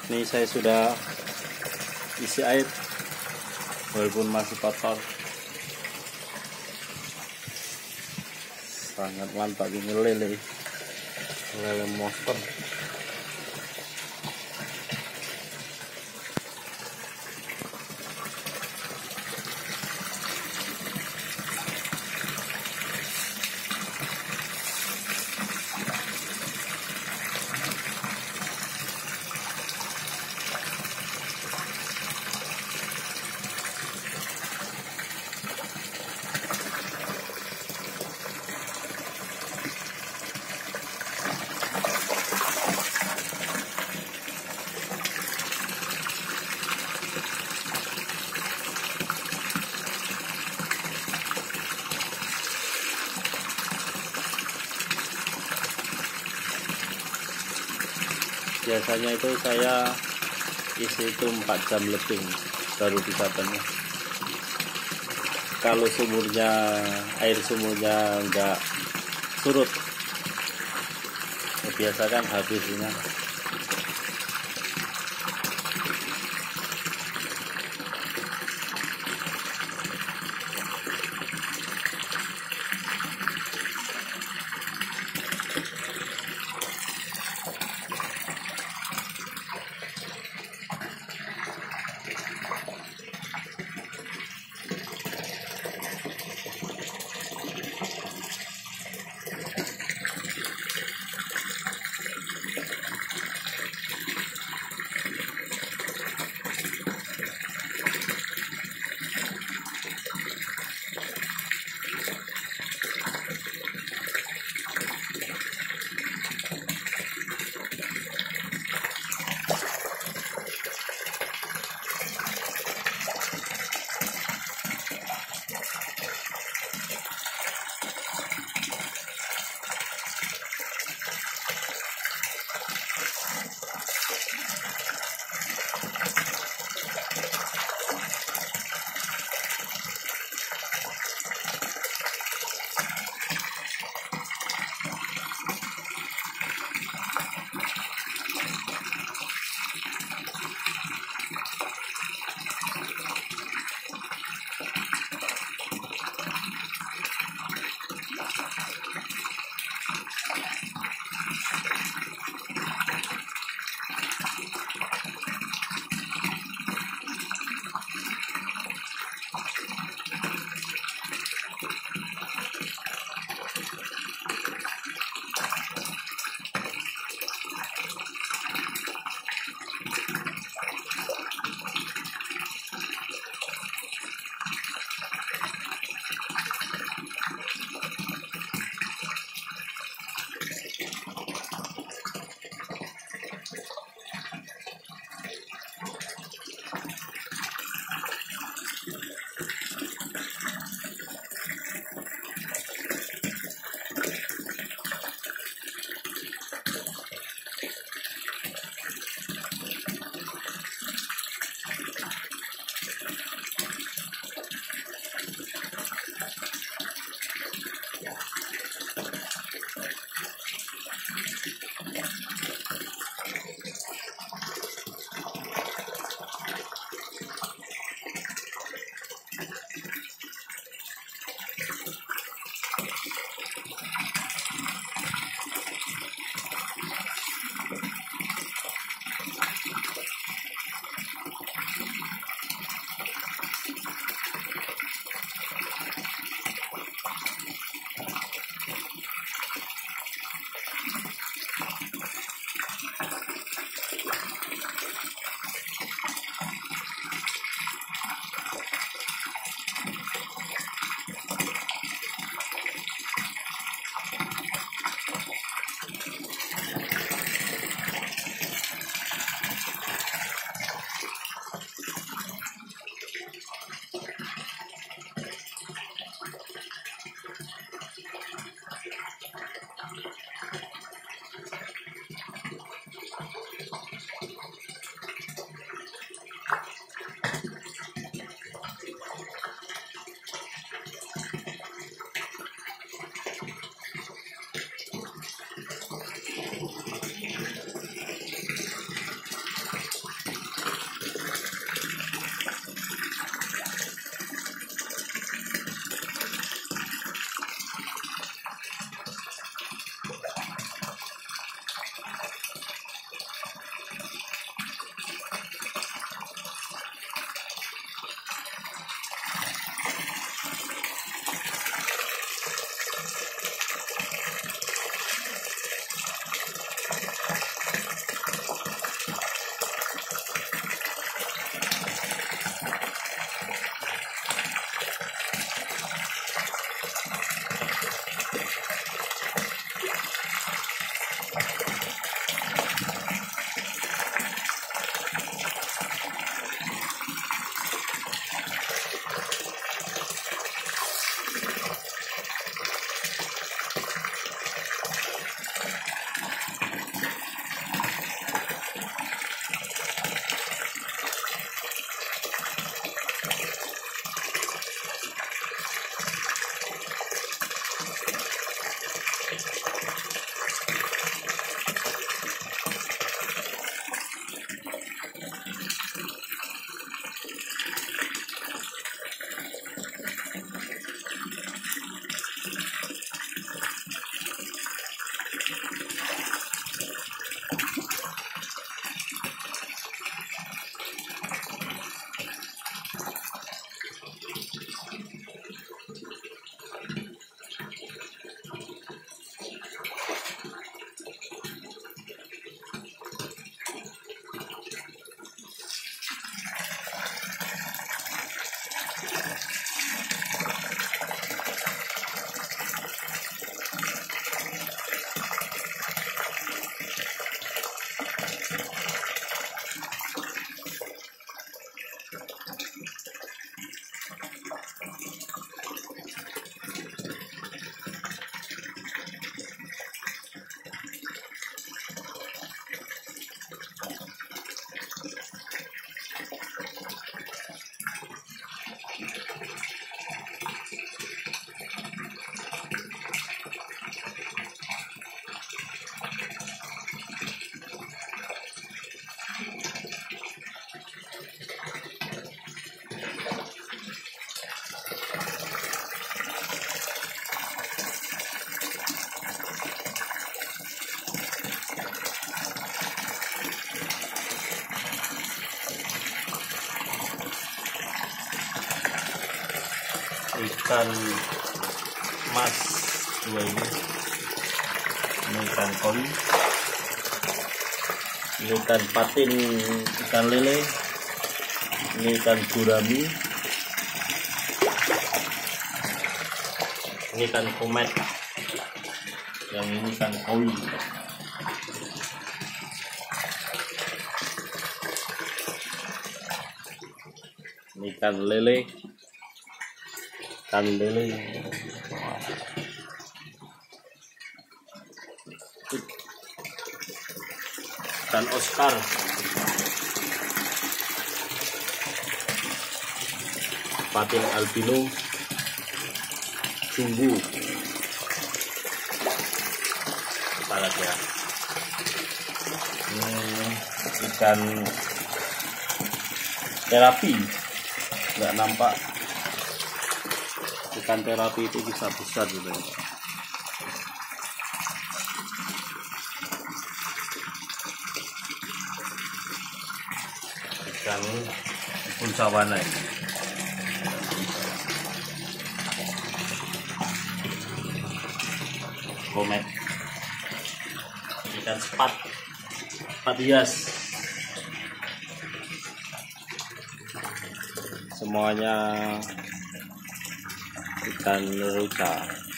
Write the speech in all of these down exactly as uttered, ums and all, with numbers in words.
Ini saya sudah isi air walaupun masih kotor. Sangat mantap ini lele lele monster. Biasanya itu saya isi itu empat jam lebih baru bisa penuh. Kalau sumurnya, air sumurnya enggak surut, biasa kan habisnya. Ikan mas dua ini, ini ikan koi, ini ikan patin, ikan lele, ini ikan gurami, ini ikan komet, yang ini ikan koi. Ini ikan lele, ikan lele, ikan Oscar, patin albino, sumbu, apa lagi ya? Hmm, ikan terapi, nggak nampak. Ikan terapi itu bisa besar gitu ya. Ikan puncawana ini. Komet. Ikan sepat. Sepat hias. Semuanya ikan rusa.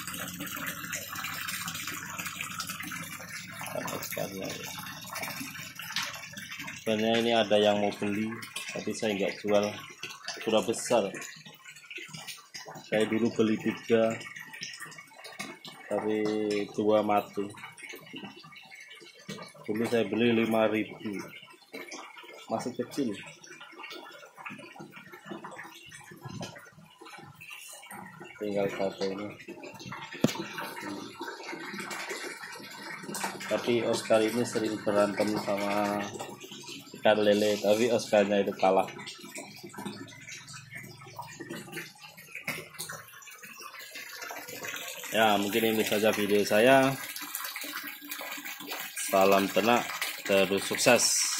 Sebenarnya ini ada yang mau beli, tapi saya nggak jual, sudah besar. Saya dulu beli tiga, tapi dua mati. Dulu saya beli lima ribu, masih kecil. Tinggal satu ini. Tapi Oscar ini sering berantem sama ikan lele, tapi Oscarnya itu kalah. Ya, mungkin ini saja video saya. Salam ternak terus sukses.